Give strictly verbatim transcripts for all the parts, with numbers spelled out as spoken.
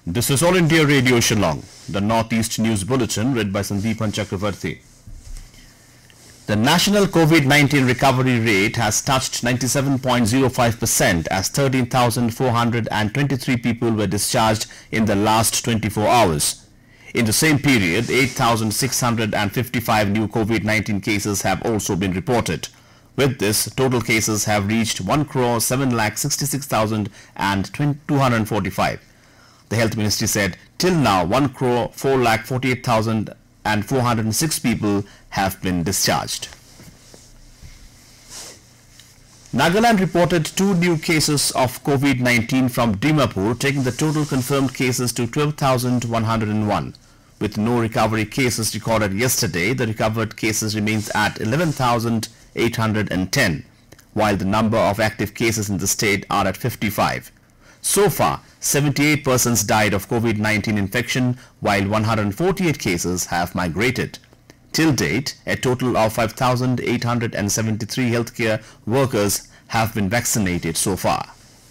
This is All India Radio Shillong, the Northeast News Bulletin read by Sandeepan Chakravarti. The national COVID nineteen recovery rate has touched ninety-seven point zero five percent as thirteen thousand four hundred twenty-three people were discharged in the last twenty-four hours. In the same period, eight thousand six hundred fifty-five new COVID nineteen cases have also been reported. With this, total cases have reached one crore seven lakh sixty-six thousand two hundred forty-five. The Health Ministry said till now one crore four lakh forty-eight thousand four hundred six people have been discharged. Nagaland reported two new cases of COVID nineteen from Dimapur, taking the total confirmed cases to twelve thousand one hundred one. With no recovery cases recorded yesterday, the recovered cases remains at eleven thousand eight hundred ten, while the number of active cases in the state are at fifty-five. So far, seventy-eight persons died of COVID nineteen infection, while one hundred forty-eight cases have migrated. Till date, a total of five thousand eight hundred seventy-three healthcare workers have been vaccinated so far.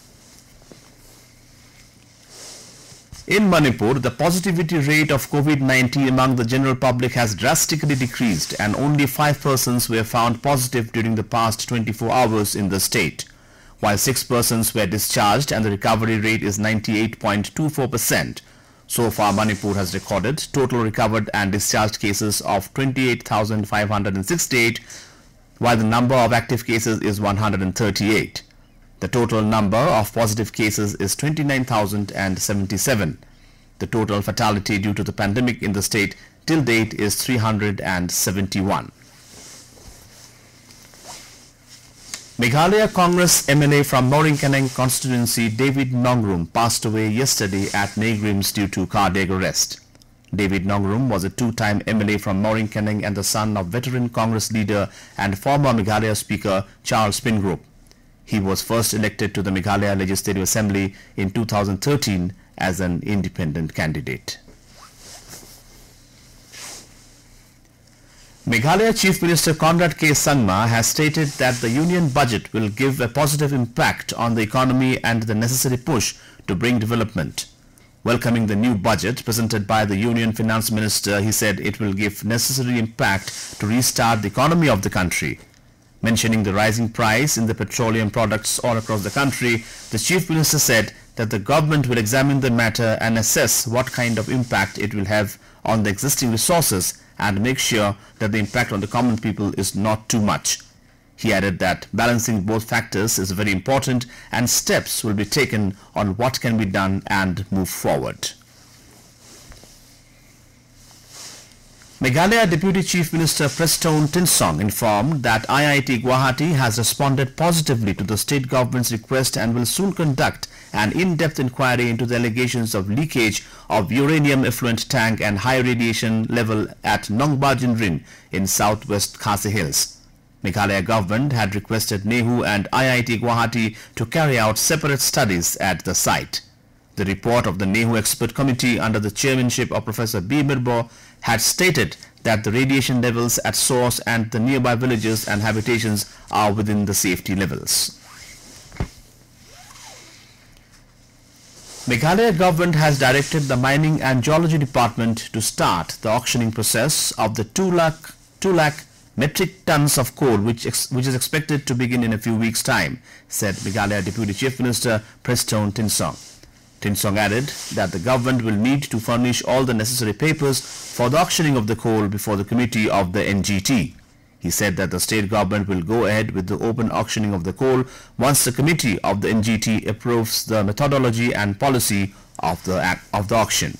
In Manipur, the positivity rate of COVID nineteen among the general public has drastically decreased and only five persons were found positive during the past twenty-four hours in the state, while six persons were discharged and the recovery rate is ninety-eight point two four percent. So far, Manipur has recorded total recovered and discharged cases of twenty-eight thousand five hundred sixty-eight, while the number of active cases is one hundred thirty-eight. The total number of positive cases is twenty-nine thousand seventy-seven. The total fatality due to the pandemic in the state till date is three hundred seventy-one. Meghalaya Congress M L A from Moringkaneng constituency David Nongrum passed away yesterday at Negrims due to cardiac arrest. David Nongrum was a two-time M L A from Moringkaneng and the son of veteran Congress leader and former Meghalaya Speaker Charles Pingrove. He was first elected to the Meghalaya Legislative Assembly in two thousand thirteen as an independent candidate. Meghalaya Chief Minister Conrad K. Sangma has stated that the union budget will give a positive impact on the economy and the necessary push to bring development. Welcoming the new budget presented by the Union Finance Minister, he said it will give necessary impact to restart the economy of the country. Mentioning the rising price in the petroleum products all across the country, the Chief Minister said that the government will examine the matter and assess what kind of impact it will have on the existing resources and make sure that the impact on the common people is not too much. He added that balancing both factors is very important and steps will be taken on what can be done and move forward. Meghalaya Deputy Chief Minister Prestone Tinsong informed that I I T Guwahati has responded positively to the state government's request and will soon conduct an in-depth inquiry into the allegations of leakage of uranium effluent tank and high radiation level at Nongbajinrin in southwest Khasi Hills. Meghalaya government had requested NEHU and I I T Guwahati to carry out separate studies at the site. The report of the NEHU expert committee under the chairmanship of Professor B. Mirbo had stated that the radiation levels at source and the nearby villages and habitations are within the safety levels. Meghalaya government has directed the Mining and Geology Department to start the auctioning process of the two lakh metric tons of coal which, ex which is expected to begin in a few weeks' time, said Meghalaya Deputy Chief Minister Prestone Tinsong. Tinsong added that the government will need to furnish all the necessary papers for the auctioning of the coal before the committee of the N G T. He said that the state government will go ahead with the open auctioning of the coal once the committee of the N G T approves the methodology and policy of the, of the auction.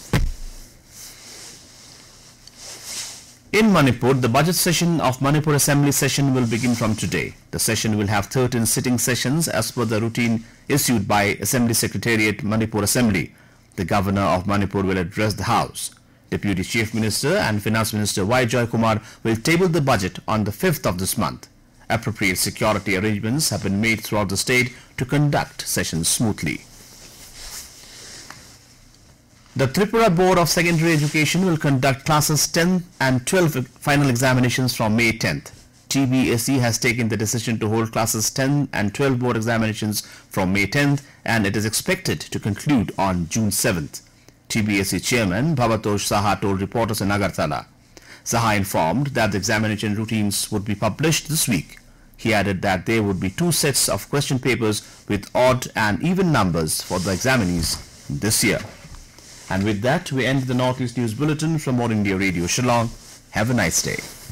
In Manipur, the budget session of Manipur Assembly session will begin from today. The session will have thirteen sitting sessions as per the routine issued by Assembly Secretariat Manipur Assembly. The Governor of Manipur will address the House. Deputy Chief Minister and Finance Minister Y. Joy Kumar will table the budget on the fifth of this month. Appropriate security arrangements have been made throughout the state to conduct sessions smoothly. The Tripura Board of Secondary Education will conduct classes ten and twelve final examinations from May tenth. T B S E has taken the decision to hold classes ten and twelve board examinations from May tenth and it is expected to conclude on June seventh. T B S C chairman Bhabatosh Saha told reporters in Agartala. Saha informed that the examination routines would be published this week. He added that there would be two sets of question papers with odd and even numbers for the examinees this year. And with that, we end the Northeast News Bulletin from All India Radio Shillong. Have a nice day.